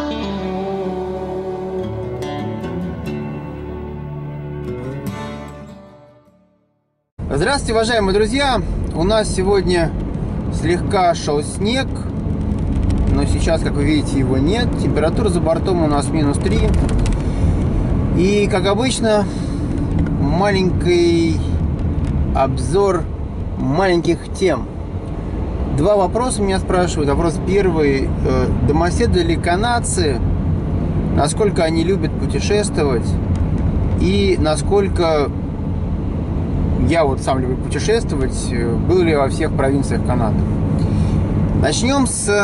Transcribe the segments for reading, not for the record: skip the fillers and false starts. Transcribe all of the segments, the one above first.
Здравствуйте, уважаемые друзья! У нас сегодня слегка шел снег, но сейчас, как вы видите, его нет. Температура за бортом у нас -3. И, как обычно, маленький обзор маленьких тем. Два вопроса меня спрашивают. Вопрос первый. Домоседы ли канадцы? Насколько они любят путешествовать? И насколько я вот сам люблю путешествовать, был ли во всех провинциях Канады. Начнем с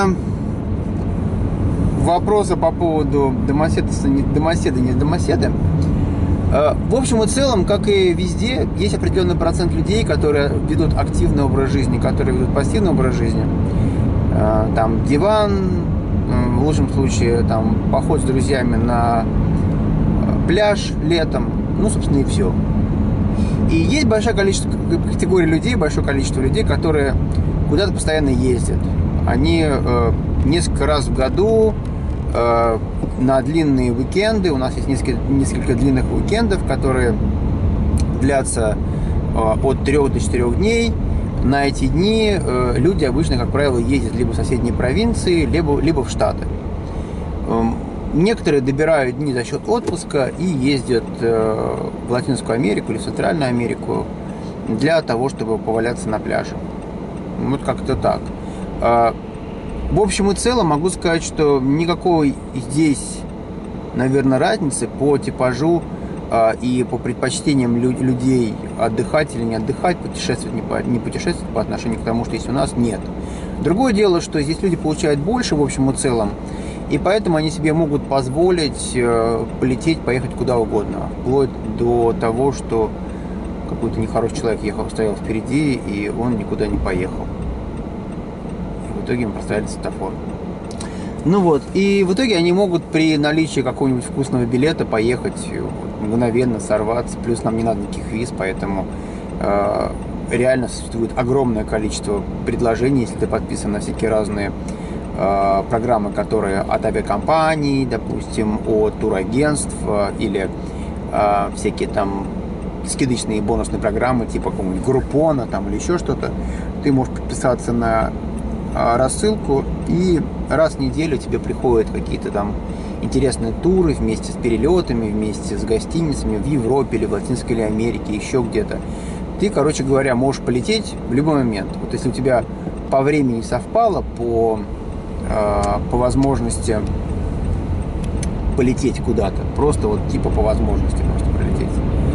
вопроса по поводу домоседы, не домоседы. В общем и целом, как и везде, есть определенный процент людей, которые ведут активный образ жизни, которые ведут пассивный образ жизни. Там диван, в лучшем случае там поход с друзьями на пляж летом, ну, собственно, и все. И есть большое количество людей, которые куда-то постоянно ездят. Они несколько раз в году на длинные уикенды, у нас есть несколько длинных уикендов, которые длятся от 3 до 4 дней. На эти дни люди обычно, как правило, ездят либо в соседние провинции, либо в Штаты. Некоторые добирают дни за счет отпуска и ездят в Латинскую Америку или в Центральную Америку для того, чтобы поваляться на пляже. Вот как-то так. В общем и целом могу сказать, что никакой здесь, наверное, разницы по типажу и по предпочтениям людей отдыхать или не отдыхать, путешествовать, не путешествовать по отношению к тому, что есть у нас, нет. Другое дело, что здесь люди получают больше в общем и целом, и поэтому они себе могут позволить полететь, поехать куда угодно. Вплоть до того, что какой-то нехороший человек стоял впереди, и он никуда не поехал. И в итоге им поставили светофор. Ну вот, и в итоге они могут при наличии какого-нибудь вкусного билета поехать, мгновенно сорваться. Плюс нам не надо никаких виз, поэтому реально существует огромное количество предложений, если ты подписан на всякие разные программы, которые от авиакомпаний, допустим, от турагентств или всякие там скидочные и бонусные программы типа какого-нибудь Группона там, или еще что-то. Ты можешь подписаться на рассылку, и раз в неделю тебе приходят какие-то там интересные туры вместе с перелетами, вместе с гостиницами в Европе или в Латинской или Америке, еще где-то. Ты, короче говоря, можешь полететь в любой момент. Вот если у тебя по времени совпало, по возможности полететь куда-то, просто вот типа по возможности просто пролететь,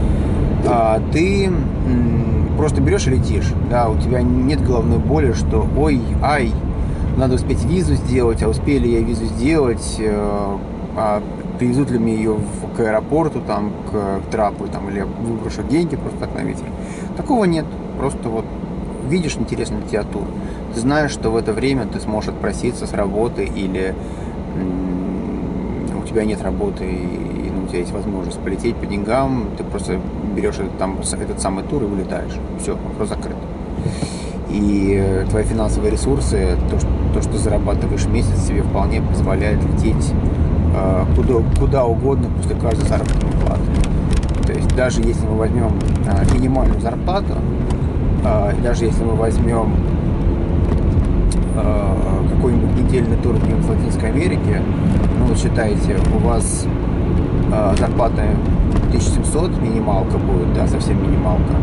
ты просто берешь и летишь, да, у тебя нет головной боли, что надо успеть визу сделать, а успели я визу сделать, привезут ли мне ее к аэропорту, там, к трапу, там, или выброшу деньги просто так на ветер. Такого нет, просто вот видишь интересный для тебя тур. Ты знаешь, что в это время ты сможешь отпроситься с работы, или у тебя нет работы, и у тебя есть возможность полететь по деньгам, ты просто берешь этот самый тур и улетаешь. Все, вопрос закрыт. И твои финансовые ресурсы, то, что зарабатываешь в месяц, себе вполне позволяет лететь куда угодно после каждой заработной платы. То есть даже если мы возьмем минимальную зарплату, даже если мы возьмем какой-нибудь недельный тур в Латинской Америке, ну вот считайте, у вас зарплата 1700, минималка будет, да, совсем минималка.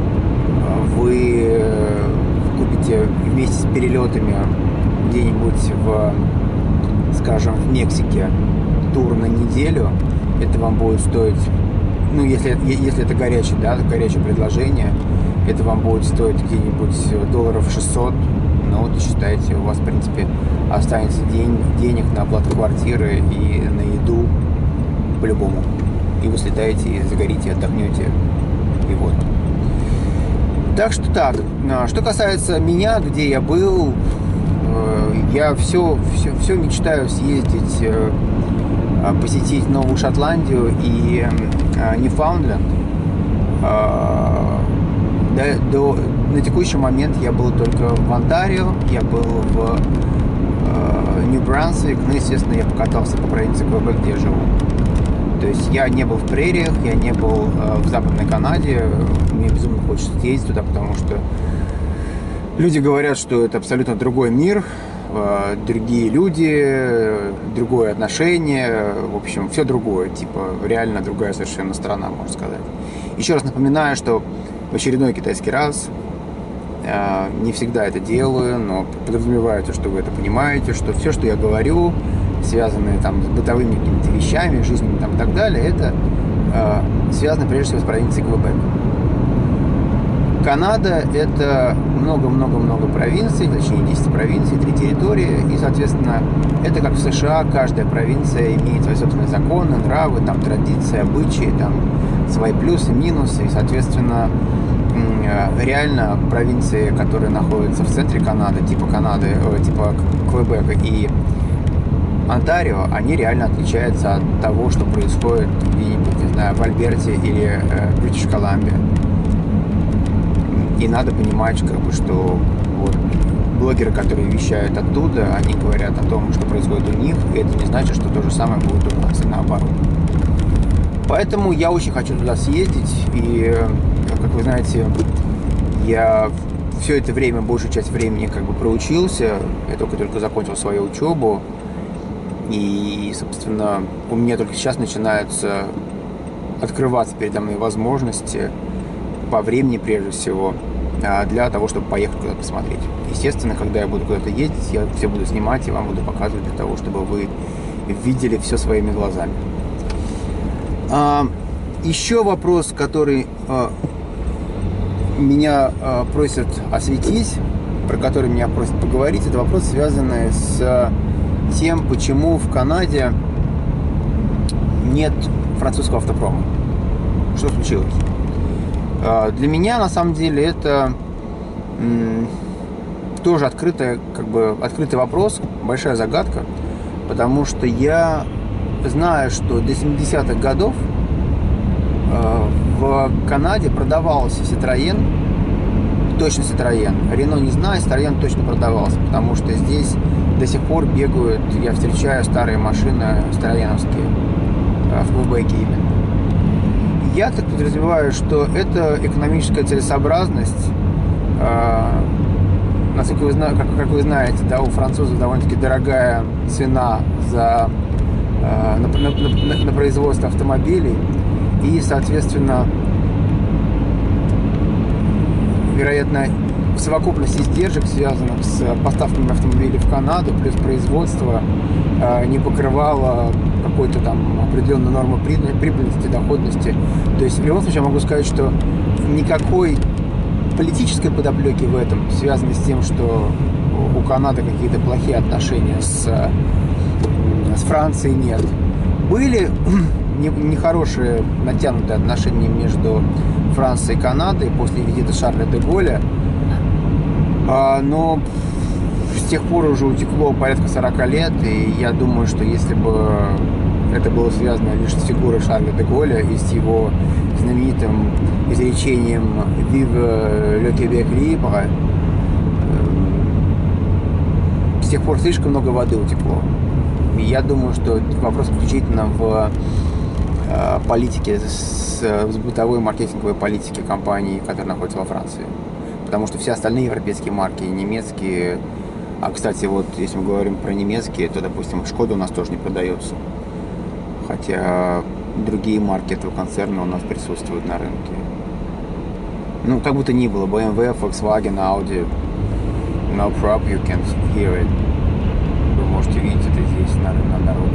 Вы купите вместе с перелетами где-нибудь скажем, в Мексике тур на неделю, это вам будет стоить, ну, если это горячее предложение, это вам будет стоить где-нибудь $600. Ну вот, считайте, у вас, в принципе, останется денег на оплату квартиры и на еду по-любому. И вы слетаете, и загорите, отдохнете, и вот. Так что так. Что касается меня, где я был, я все мечтаю съездить, посетить Новую Шотландию и Ньюфаундленд. На текущий момент я был только в Онтарио, я был в Нью-Брансвик, ну, естественно, я покатался по провинции Квебек, где я живу. То есть я не был в прериях, я не был в Западной Канаде. Мне безумно хочется ездить туда, потому что люди говорят, что это абсолютно другой мир, другие люди, другое отношение, в общем, все другое, типа реально другая совершенно страна, можно сказать. Еще раз напоминаю, что в очередной китайский раз, не всегда это делаю, но подразумеваю, что вы это понимаете, что все, что я говорю, связанные там с бытовыми какими-то вещами, жизнью там, и так далее, это связано прежде всего с провинцией Квебек. Канада – это много-много-много провинций, точнее 10 провинций, 3 территории, и, соответственно, это как в США, каждая провинция имеет свои собственные законы, нравы, там, традиции, обычаи, там, свои плюсы, минусы, и, соответственно, реально провинции, которые находятся в центре Канады, типа Квебека и Онтарио, они реально отличаются от того, что происходит где-нибудь, не знаю, в Альберте или Бритиш Колумбия. И надо понимать, как бы, что вот, блогеры, которые вещают оттуда, они говорят о том, что происходит у них, и это не значит, что то же самое будет у нас, и наоборот. Поэтому я очень хочу туда съездить, и, как вы знаете, я все это время, большую часть времени как бы проучился, я только закончил свою учебу, и, собственно, у меня только сейчас начинаются открываться передо мной возможности по времени, прежде всего, для того, чтобы поехать куда-то посмотреть. Естественно, когда я буду куда-то ездить, я все буду снимать и вам буду показывать для того, чтобы вы видели все своими глазами. Еще вопрос, который меня просят осветить, про который меня просят поговорить, это вопрос, связанный с тем, почему в Канаде нет французского автопрома. Что случилось? Для меня, на самом деле, это тоже открытый вопрос, большая загадка, потому что я знаю, что до 70-х годов в Канаде продавался Citroën, точно Citroën. Renault не знаю, Citroën точно продавался, потому что здесь до сих пор бегают, я встречаю старые машины citroёновские в Квебеке именно. Я так подразумеваю, что это экономическая целесообразность. Насколько вы, как вы знаете, да, у французов довольно-таки дорогая цена на производство автомобилей. И, соответственно, вероятно, в совокупности издержек, связанных с поставками автомобилей в Канаду, плюс производство не покрывало какой-то там определенной нормы прибыльности, доходности. То есть, в любом случае, я могу сказать, что никакой политической подоплеки в этом, связанной с тем, что у Канады какие-то плохие отношения с Францией, нет. Были нехорошие натянутые отношения между Францией и Канадой после визита Шарля де Голля, но с тех пор уже утекло порядка 40 лет, и я думаю, что если бы это было связано лишь с фигурой Шарля де Голля и с его знаменитым изречением «Vive le Québec libre», с тех пор слишком много воды утекло. И я думаю, что вопрос исключительно в политике, с бытовой маркетинговой политике компаний, которые находятся во Франции. Потому что все остальные европейские марки, немецкие, а, кстати, вот если мы говорим про немецкие, то, допустим, Шкода у нас тоже не продается. Хотя другие марки этого концерна у нас присутствуют на рынке. Ну, как бы то ни было, BMW, Volkswagen, Audi, no problem, you can hear it. Вы можете видеть это здесь, на дороге.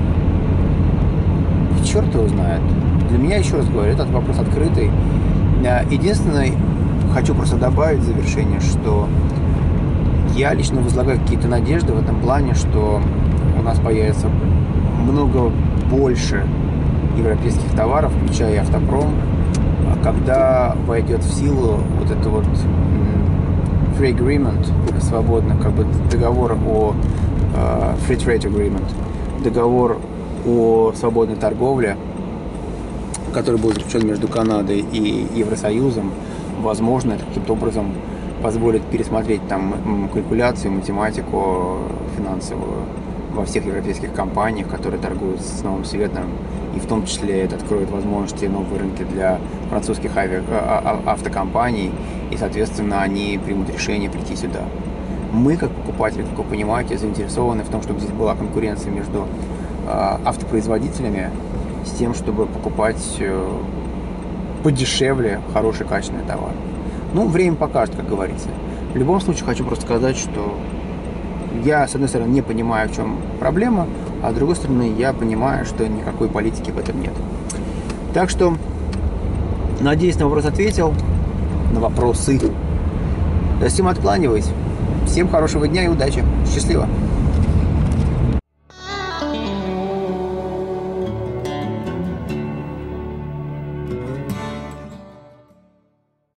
И черт его знает. Для меня, еще раз говорю, этот вопрос открытый. Единственное, хочу просто добавить в завершение, что я лично возлагаю какие-то надежды в этом плане, что у нас появится много больше европейских товаров, включая автопром, когда войдет в силу вот это вот free agreement, свободно, как бы договор о free trade agreement, договор о свободной торговле, который был заключен между Канадой и Евросоюзом. Возможно, это каким-то образом позволит пересмотреть там калькуляцию, математику финансовую во всех европейских компаниях, которые торгуют с Новым Светом, и в том числе это откроет возможности новые рынки для французских автокомпаний, и, соответственно, они примут решение прийти сюда. Мы, как покупатели, как вы понимаете, заинтересованы в том, чтобы здесь была конкуренция между автопроизводителями с тем, чтобы покупать подешевле хороший качественный товар. Ну, время покажет, как говорится. В любом случае, хочу просто сказать, что я, с одной стороны, не понимаю, в чем проблема, а с другой стороны, я понимаю, что никакой политики в этом нет. Так что, надеюсь, на вопрос ответил, на вопросы. Всем откланиваюсь. Всем хорошего дня и удачи. Счастливо.